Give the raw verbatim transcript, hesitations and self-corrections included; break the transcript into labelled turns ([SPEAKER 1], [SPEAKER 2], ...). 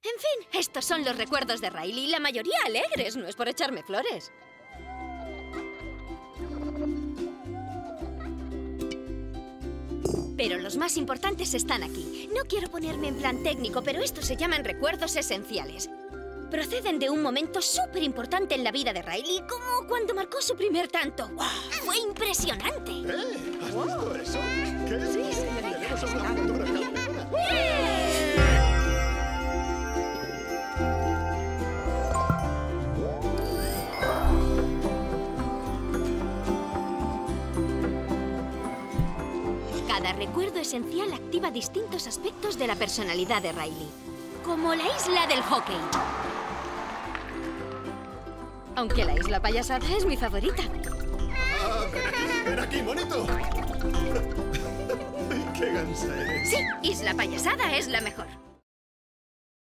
[SPEAKER 1] En fin, estos son los recuerdos de Riley, la mayoría alegres, no es por echarme flores. Pero los más importantes están aquí. No quiero ponerme en plan técnico, pero estos se llaman recuerdos esenciales. Proceden de un momento súper importante en la vida de Riley, como cuando marcó su primer tanto. ¡Wow! ¡Fue impresionante!
[SPEAKER 2] ¿Eh? ¿Has visto eso? ¿Qué es eso? Tenemos una fotografía.
[SPEAKER 1] Cada recuerdo esencial activa distintos aspectos de la personalidad de Riley, como la isla del hockey. Aunque la isla payasada es mi favorita.
[SPEAKER 2] Ah, ven aquí, ven aquí, monito. ¡Qué gansa eres!
[SPEAKER 1] Sí, isla payasada es la mejor.